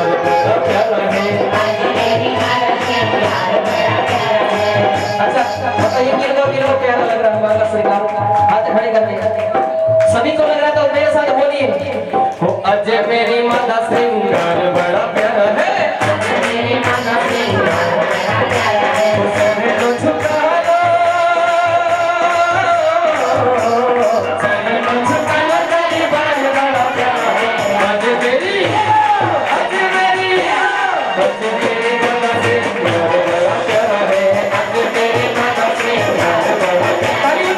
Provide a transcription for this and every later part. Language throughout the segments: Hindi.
सभी को लग रहा था मेरे साथ बोलिए अजय मेरी माता सिंगार बड़ा प्यारा है मेरी माता सिंगार बड़ा प्यारा है सरे तो झुका लो सरे तो झुका लो तेरी बात बड़ा प्यारा है अजय मेरी माता सिंगार बड़ा प्यारा है अजय मेरी माता सिंगार बड़ा प्यारा है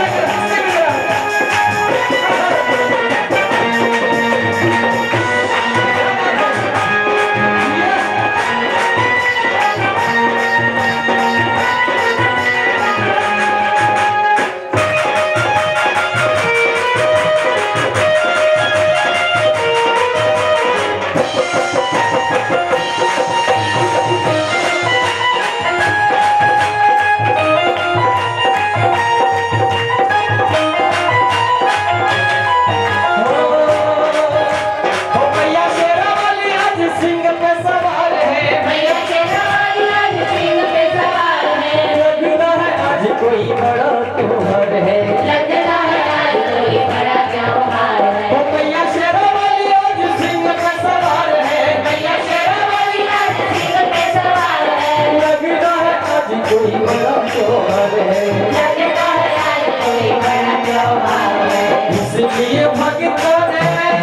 कोई बड़ा त्योहार है लगता है आज कोई बड़ा त्योहार है ओ मैया शेरावाली आज सिंह पे सवार है मैया शेरावाली आज सिंह पे सवार है लगता है आज कोई बड़ा त्योहार है लगता है आज कोई बड़ा त्योहार है इसलिए भक्तों ने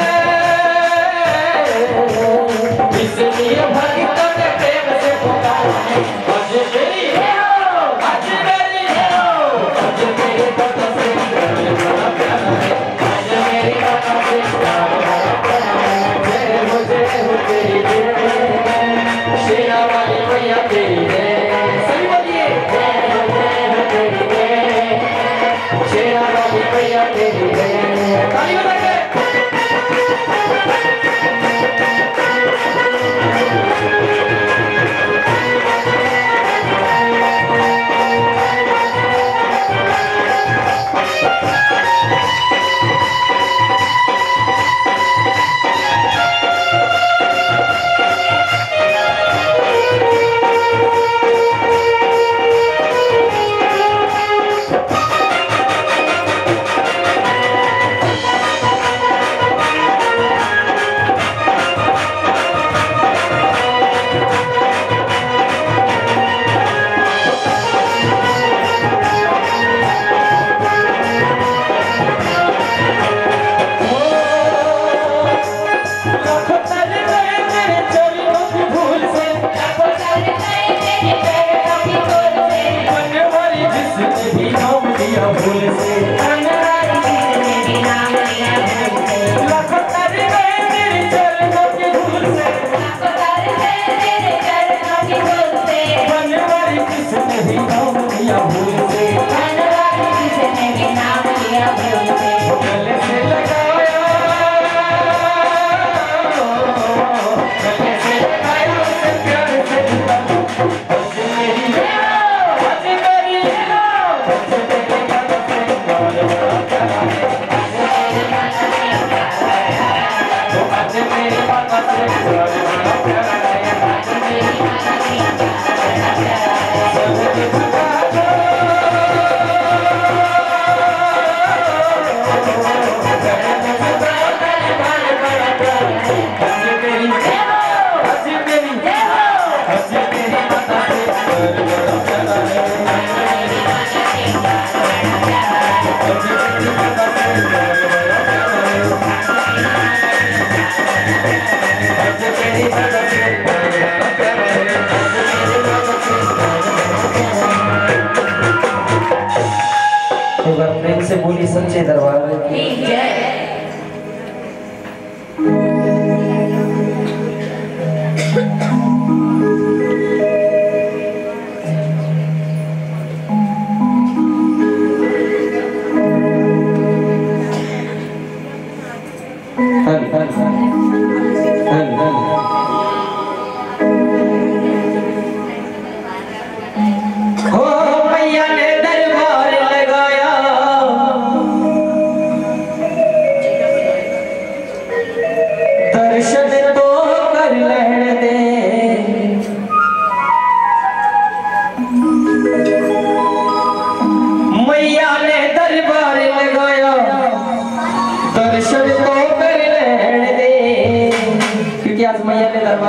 प्रेम से पुकारा है आज मेरी शेरावाली मैया तेरी है सही बोलिए शेरावाली मैया तेरी है ताली बजा के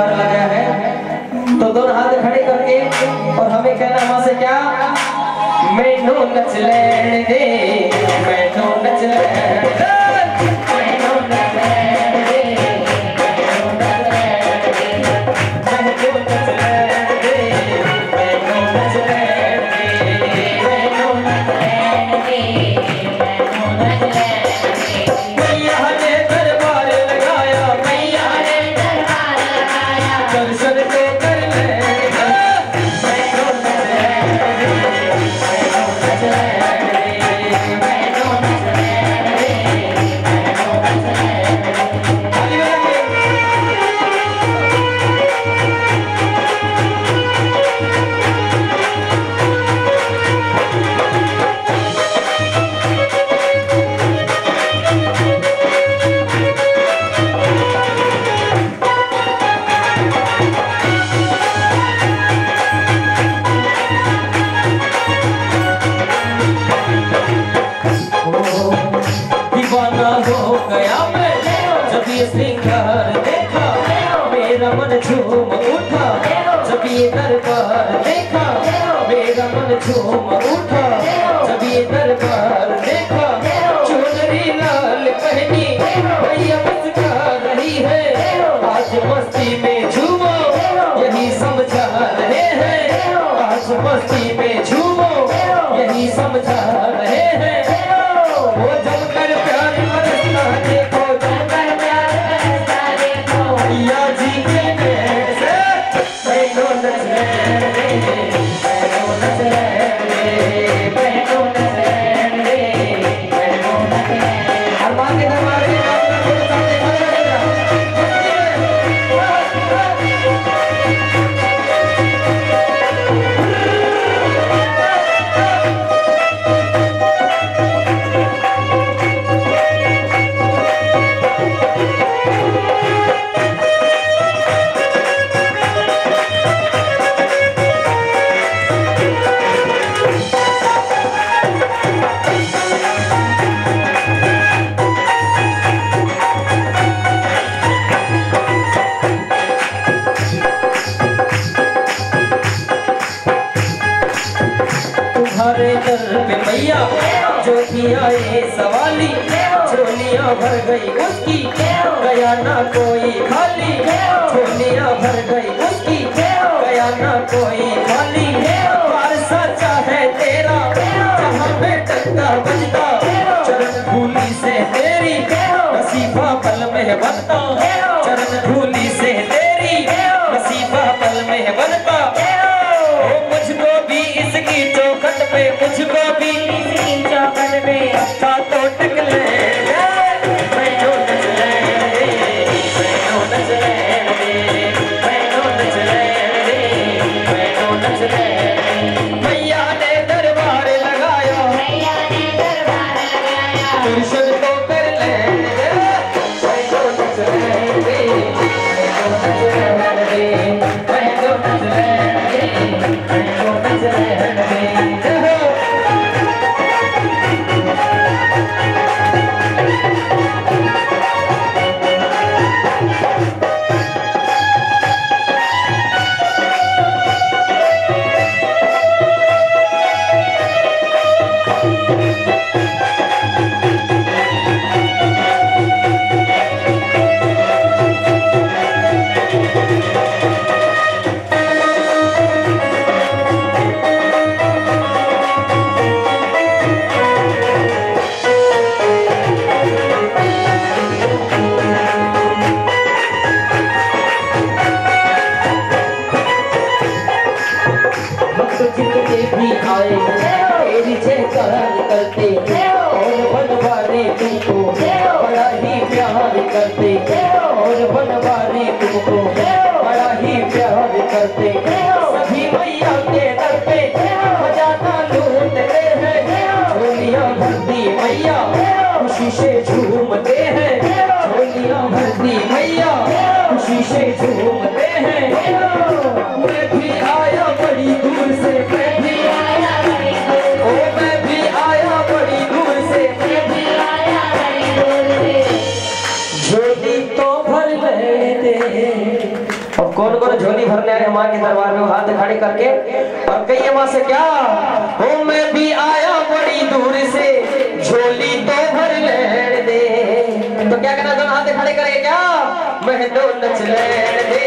दरबार आ गया है, तो दोनों हाथ खड़े करके और हमें कहना वहां से क्या, मैनू नच लेने दे, मैनू नच लेने दे, मैनू नच लेने दे, मैनू नच लेने दे, मैनू नच लेने दे, मैनू नच लेने दे, मैनू नच लेने दे, मैनू नच लेने दे। मैया ने दरबार लगाया, मैया ने दरबार लगाया, दर्शन को कर ले, मैनू नच लेने दे, मैनू नच लेने दे, मैनू नच लेने दे, मैनू नच लेने दीवाना हो गया मैं जब ये श्रृंगार देखा, मेरा मन झूम उठा जब ये दरबार देखा, मेरा मन झूम उठा जब ये दरबार देखा। चुनरी लाल पहनी भैया मुस्कुरा रही है, आज मस्ती में झूमो यही समझा रहे हैं, आज मस्ती में झूमो यही समझा रहे हैं। वो जमकर प्यार बरसता देखो, जमकर प्यार बरसता देखो, भैया जी के नेह से मैनू नच लेने दे, मैनू नच लेने दे, मैनू नच लेने दे, मैनू नच लेने दे। हनुमान के दरबार में आपका कोई सामने खड़ा रहेगा, तुम्हारे दर पे मैया जो भी आए सवाली, झोलियां भर गई उसकी गया ना कोई खाली, झोलियां भर गई उसकी गया ना कोई खाली। प्यार सच्चा है तेरा जहाँ पे टक्का बजता, चरण धूली से तेरी नसीबा पल में बनता, चरण धूली से तेरी नसीबा पल में बनता। मुझको भी इसकी चौखट पे, मुझको भी इसकी चौखट पे अच्छा तो टक ले, मैनू नच लेने दे, मैनू नच लेने दे, मैनू नच लेने दे, मैनू नच लेने दे। मैया ने दरबार लगाया, मैया ने दरबार लगाया, दर्शन तो कर ले, मैनू नच लेने दे, मैनू नच लेने दे, मैनू नच लेने दे, मैनू नच लेने दे। जितने भी आए तेरी जयकार करते, और बनवारे तुमको बड़ा ही प्यार करते, और बनवारे तुमको बड़ा ही प्यार करते। सभी मैया के दर पे खजाना लूटते हैं, झोलियां भरती मैया खुशी से झूमते हैं, झोलियां भरती मैया खुशी से झूमते हैं। मैं भी आया बड़ी दूर से, मैं भी आया बड़ी दूर से, मैं भी आया बड़ी दूर से, मैं भी आया बड़ी दूर से, झोली तो भर लेते। कौन कौन झोली भरने आए माँ के दरबार में, हाथ खड़े करके और कहिए माँ से क्या हो, मैं भी आया बड़ी दूर से झोली तो भर ले दे। तो क्या करना, दोनों हाथ खड़े करके क्या, मैं तो नच ले दे।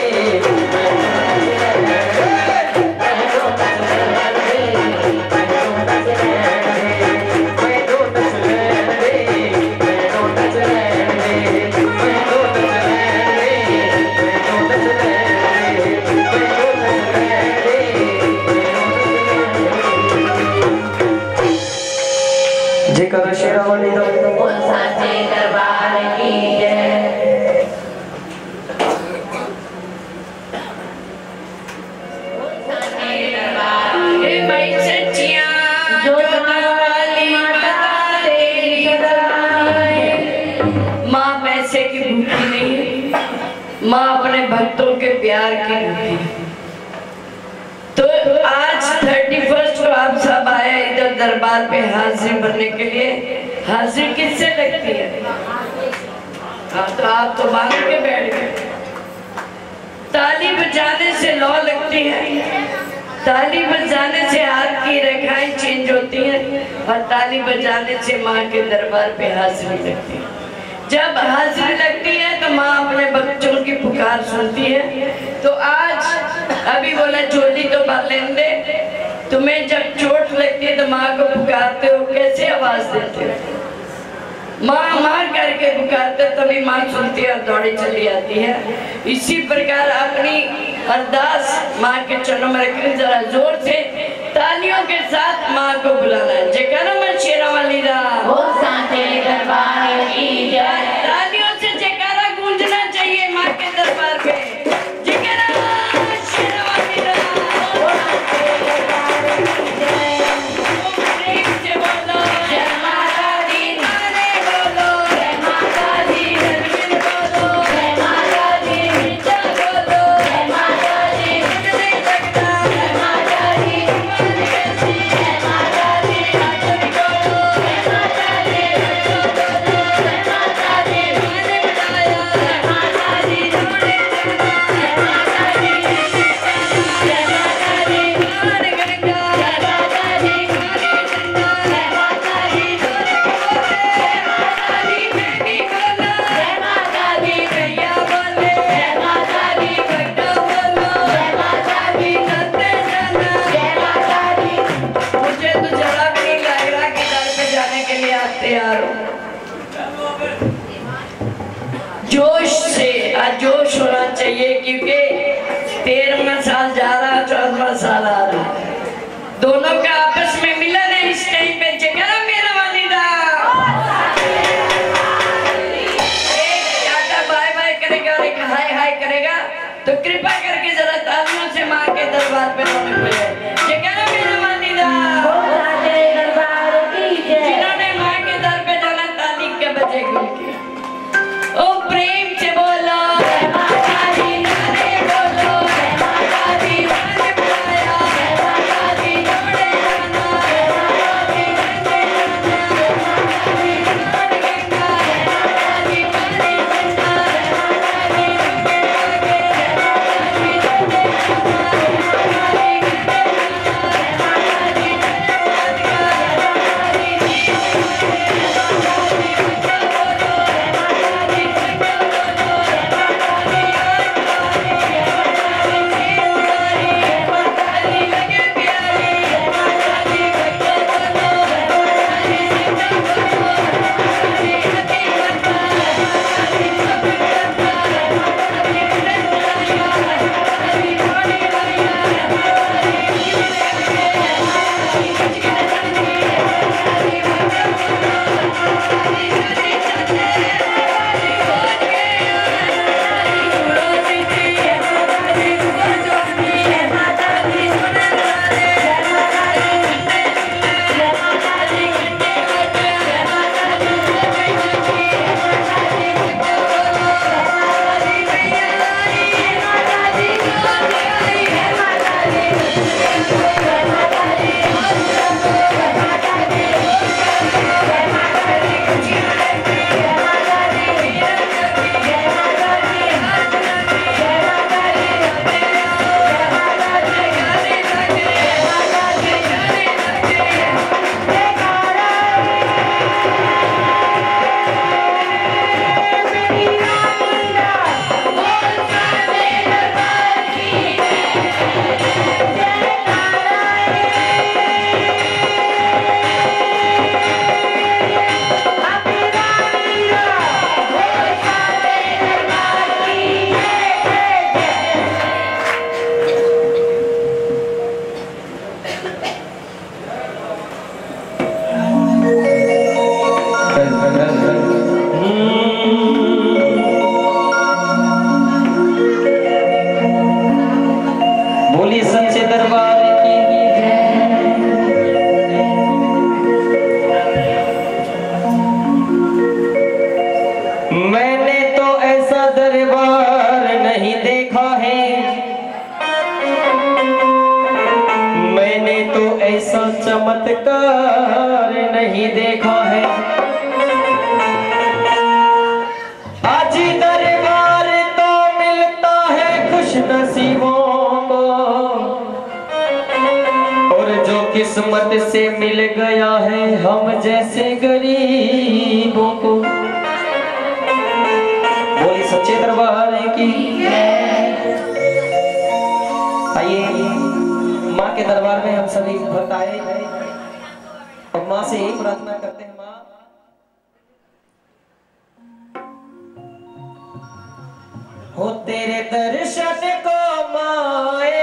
करो शेरावाली दो साचे दरबार की जय। भाई सच्चियां जो वाली माता तेरी सदाए। माँ पैसे की भूखी नहीं है, माँ अपने भक्तों के प्यार की भूखी है। तो आज 31 को आप सब आए इधर दरबार पे हाजिर बनने के लिए। हाजिर किससे लगती है? हाँ, तो आप तो मांग के बैठ गए। ताली बजाने से लौ लगती है, ताली बजाने से हाथ की रेखाएं चेंज होती हैं और ताली बजाने से माँ के दरबार पे हाजिरी लगती है। जब हाजिरी लगती है तो माँ अपने बच्चों की पुकार सुनती है। तो आज अभी बोला झोली तो भर लेने दे। तुम्हें जब चोट लगती है तो माँ को पुकारते हो, कैसे आवाज देते हो? माँ माँ करके पुकारते तभी माँ सुनती है और दौड़ी चली आती है। इसी प्रकार अपनी अरदास माँ के चरणों में रखकर जरा जोर से तालियों के साथ माँ को बुलाना है। जयकारा मैं शेरावाली दा वो सांचे दरबार की जय। तालियों से जयकारा गूंजना चाहिए माँ के दरबार पे। जयकारा शेरावाली दा वो सांचे दरबार की जय। प्रेम से बोलो जय माता दी, नारे बोलो जय माता दी, जय बोलो जय माता दी, जय बोलो जय माता दी, जय जगदा जय माता दी, जय माता दी, जय बोलो जय माता दी, जय माता दी, मैंने बताया जय माता दी, जोड़े जगदा जय माता दी, जय माता दी, मान गंगा जय माता दी, माने गंगा जय माता दी, जोड़े बोले जय माता दी, मैं भी बोला जय माता दी, भैया बोले जय माता दी, भट्टा बोलो जय माता दी, करते जाना। जय माता दी। मुझे तो जरा भी नहीं लग रहा कि दर पे जाने के लिए आप तैयार हो। जोश से जोश होना चाहिए क्योंकि 13वां साल जा रहा, 14वां साल आ रहा। दोनों का आपस में मिलन है इस टाइम पे। जयकारा मेरा वालिदा। एक टाटा बाय बाय करेगा और एक हाय हाय करेगा। तो कृपा करके जरा तालियों से माँ के दरबार पे रौनक मिले। जयकारा मेरा वालिदा। वो सांचे दरबार की जय। जिन्होंने माँ के दर पे जाना ताली के बजेगी उनकी। ओ प्रेम से बोलो जय माता दी, नारे बोलो जय माता दी, बोली सच्चे दरबार की मैंने तो ऐसा दरबार नहीं देखा है, मैंने तो ऐसा चमत्कार नहीं देखा है। आज दरबार तो मिलता है खुश नसीबों को, और जो किस्मत से मिल गया है हम जैसे गरीबों को। बोली सच्चे दरबार की। आइए माँ के दरबार में हम सभी भक्त आए और माँ से यही प्रार्थना करते हैं, माँ हो तेरे दर्शन को माए,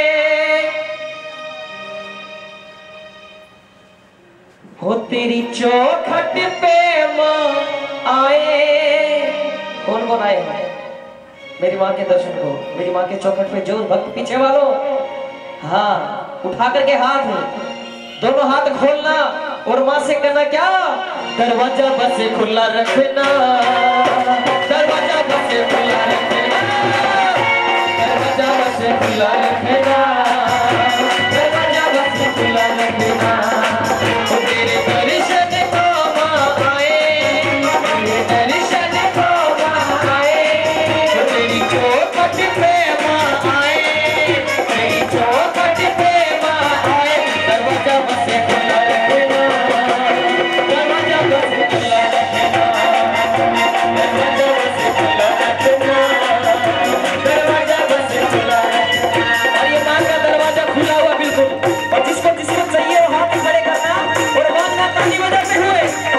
हो तेरी चौखट पे माँ आए। कौन कौन आए मेरी माँ के दर्शन को, मेरी माँ के चौखट पे? जो भक्त पीछे वालों, हाँ उठा करके हाथ, दोनों हाथ खोलना और माँ से कहना क्या? दरवाजा बस खुला रखना, दरवाजा बस खुला रखना, दरवाजा बस खुला रखना, दरवाजा बस खुला रखना। तेरे दर्शन को माँ आए, तेरे दर्शन को माँ आए, तेरी चौखट पे माँ आए, तेरी चौखट पे माँ आए। दरवाजा बस खुला रखना, दरवाजा बस खुला रखना, दरवाजा बस खुला रखना, दरवाजा बस खुला रखना। और ये माँ का दरवाजा खुला हुआ बिल्कुल, और जिसको जिसको चाहिए वो हाथ खड़े करना और मांगना ताली बजाते हुए।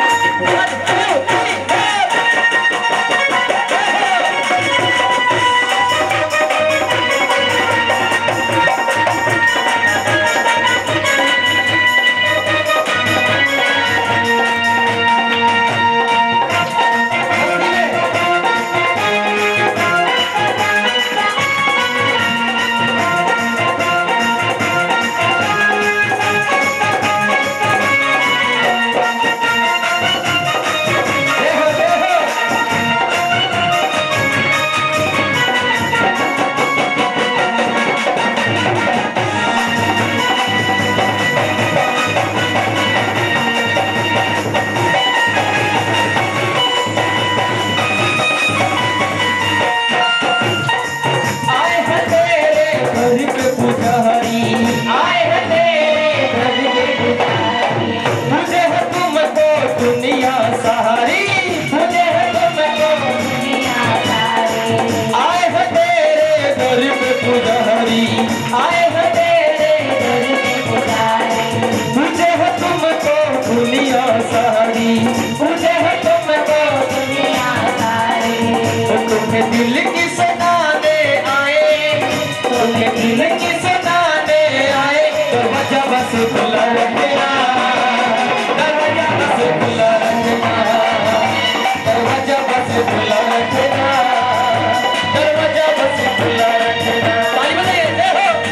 दिल की सदाने आए, दिल की सदाने आए। दरवाजा बस खुला रखना, दरवाजा बस खुला रखना, दरवाजा बस खुला रखना, दरवाजा बस खुला रखना। ताली बजाइए, जय हो।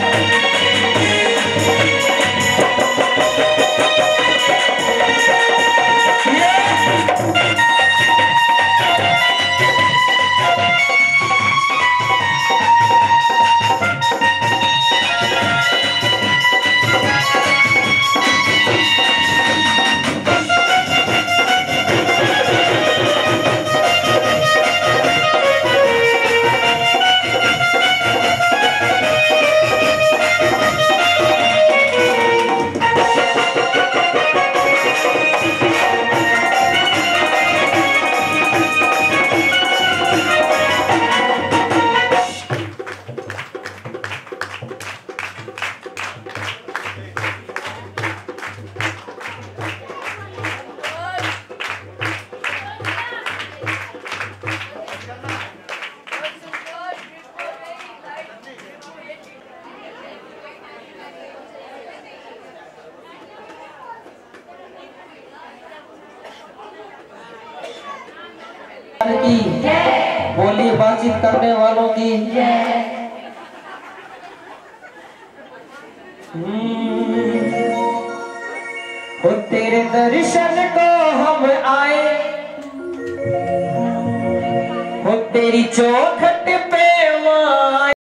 की बोली बातचीत करने वालों की हो तेरे दर्शन को हम आए, हो तेरी चौखट पे